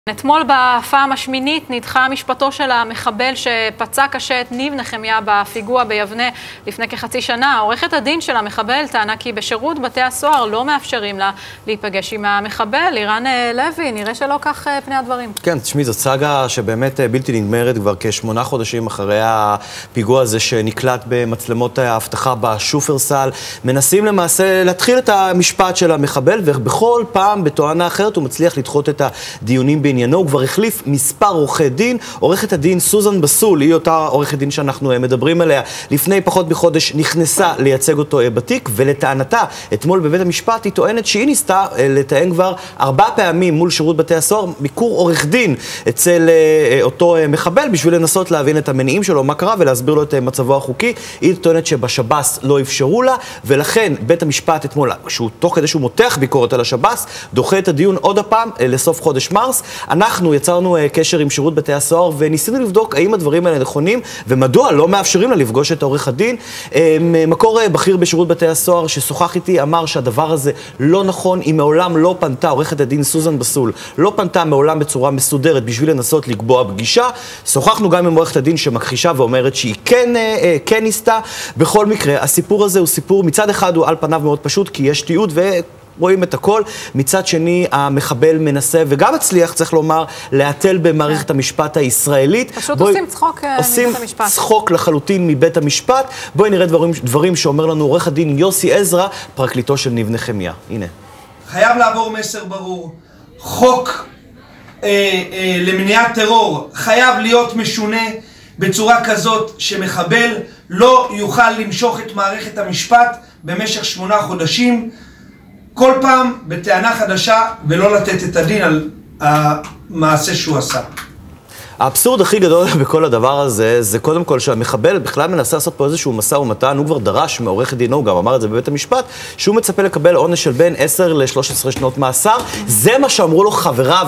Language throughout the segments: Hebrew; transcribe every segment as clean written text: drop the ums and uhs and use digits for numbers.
אתמול בפעם השמינית נדחה משפטו של המחבל שפצע קשה את ניב נחמיה בפיגוע ביבנה לפני כחצי שנה. עורכת הדין של המחבל טענה כי בשירות בתי הסוהר לא מאפשרים לה להיפגש עם המחבל. לירן לוי, נראה שלא כך פני הדברים. כן, תשמעי, זו סאגה שבאמת בלתי נגמרת כבר כ8 חודשים אחרי הפיגוע הזה שנקלט במצלמות האבטחה בשופרסל. מנסים למעשה להתחיל את המשפט של המחבל, ובכל פעם בתואנה אחרת הוא מצליח לדחות את הדיונים בעניינו. הוא כבר החליף מספר עורכי דין. עורכת הדין סוזן בסול, היא אותה עורכת דין שאנחנו מדברים עליה, לפני פחות מחודש נכנסה לייצג אותו בתיק, ולטענתה אתמול בבית המשפט היא טוענת שהיא ניסתה לטען כבר 4 פעמים מול שירות בתי הסוהר ביקור עורך דין אצל אותו מחבל, בשביל לנסות להבין את המניעים שלו, מה קרה, ולהסביר לו את מצבו החוקי. היא טוענת שבשב"ס לא אפשרו לה, ולכן בית המשפט אתמול, שהוא תוך כדי שהוא מותח ביקורת על השב"ס, דוחה את הדיון עוד הפעם לסוף חודש מרס. אנחנו יצרנו קשר עם שירות בתי הסוהר וניסינו לבדוק האם הדברים האלה נכונים ומדוע לא מאפשרים לה לפגוש את עורך הדין. מקור בכיר בשירות בתי הסוהר ששוחח איתי אמר שהדבר הזה לא נכון. היא מעולם לא פנתה, עורכת הדין סוזן בסול לא פנתה מעולם בצורה מסודרת בשביל לנסות לקבוע פגישה. שוחחנו גם עם עורכת הדין שמכחישה ואומרת שהיא כן ניסתה. בכל מקרה, הסיפור הזה הוא סיפור, מצד אחד הוא על פניו מאוד פשוט כי יש תיעוד רואים את הכל. מצד שני, המחבל מנסה, וגם הצליח, צריך לומר, להתל במערכת המשפט הישראלית. פשוט עושים צחוק מבית המשפט. עושים צחוק לחלוטין מבית המשפט. בואי נראה דברים שאומר לנו עורך הדין יוסי עזרא, פרקליטו של ניב נחמיה. הנה. חייב לעבור מסר ברור. חוק למניעת טרור חייב להיות משונה בצורה כזאת שמחבל לא יוכל למשוך את מערכת המשפט במשך 8 חודשים. כל פעם בטענה חדשה, ולא לתת את הדין על המעשה שהוא עשה. האבסורד הכי גדול בכל הדבר הזה, זה קודם כל שהמחבל בכלל מנסה לעשות פה איזשהו משא ומתן. הוא כבר דרש מעורך דינו, הוא גם אמר את זה בבית המשפט, שהוא מצפה לקבל עונש של בין 10 ל-13 שנות מאסר. זה מה שאמרו לו חבריו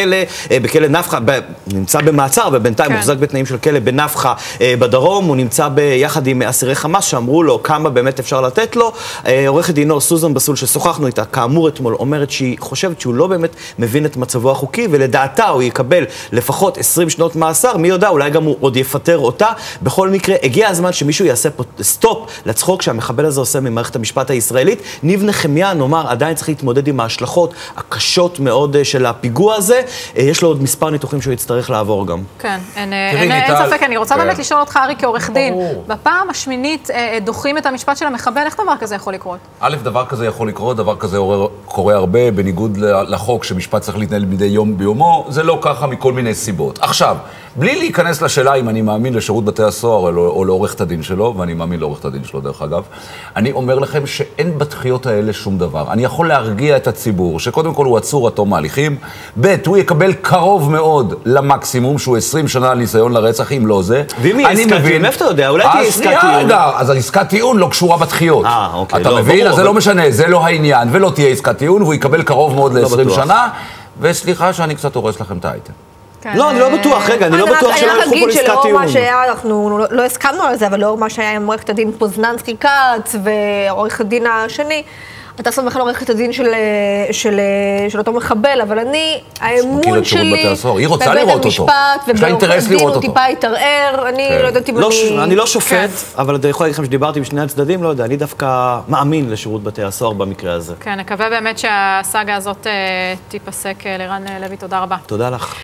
בכלא נפחה, נמצא במעצר, ובינתיים מוחזק בתנאים של כלא בנפחה בדרום. הוא נמצא ביחד עם אסירי חמאס, שאמרו לו כמה באמת אפשר לתת לו. עורכת דינו סוזן בסול ששוחחנו איתה, כאמור אתמול, אומרת שהיא חושבת שהוא לא באמת מבין את מצבו החוקי, ולדעתה הוא יקבל לפחות 20 שנות מאסר, מי יודע, אולי גם הוא עוד יפטר אותה. בכל מקרה, הגיע הזמן שמישהו יעשה פה סטופ לצחוק שהמחבל הזה עושה ממערכת המשפט הישראלית. ניב נחמיה, נאמר, עדיין צריך להתמודד עם ההשלכות הקשות מאוד של הפיגוע הזה. יש לו עוד מספר ניתוחים שהוא יצטרך לעבור גם. כן, אין ספק. אני רוצה באמת לשאול אותך, ארי, כעורך דין. בפעם השמינית דוחים את המשפט של המחבל, איך דבר כזה יכול לקרות? א', דבר כזה יכול לקרות, דבר כזה קורה הרבה, בניגוד לחוק שמשפט צריך להתנהל מדי יום ביומו. זה לא ככה מכל מיני סיבות. עכשיו, בלי להיכנס לשאלה אם אני מאמין לשירות בתי הסוהר או לעורכת הדין שלו, ואני מאמין לעורכת הדין שלו דרך אגב, אני אומר לכם שאין בתחיות האלה שום דבר. אני יכול להרגיע את הציבור, שקודם כל הוא עצור עד תום ההליכים, ב' הוא יקבל קרוב מאוד למקסימום, שהוא 20 שנה ניסיון לרצח, אם לא זה. ואם יהיה עסקת טיעון, איפה אתה יודע? אולי תהיה עסקת טיעון. אז העסקת טיעון לא קשורה בתחיות. אוקיי. אתה מבין? אז זה לא משנה, זה לא העניין, ולא תהיה עסקת טיעון, והוא יקבל קרוב מאוד ל-20 שנה, וסליחה שאני קצת הורס לכם את האייטם. לא, אני לא בטוח, רגע, אני לא בטוח שלא ילכו פה לעסקת טיעון. מה שהיה, אנחנו לא הסכמנו על זה, אבל לאור מה שהיה עם עורכת הדין פוזננסקי כץ ועורך הדין השני, אתה סומך על עורכת הדין של אותו מחבל, אבל אני, האמון שלי בבית המשפט ובעורכת הדין הוא טיפה התערער, אני לא יודעת אם אני לא שופט, אבל אני יכול להגיד לכם שדיברתי עם שני הצדדים, לא יודע, אני דווקא מאמין לשירות בתי הסוהר במקרה הזה. כן, נקווה באמת שהסאגה הזאת תיפסק. לירן לוי, תודה רבה. תודה לך.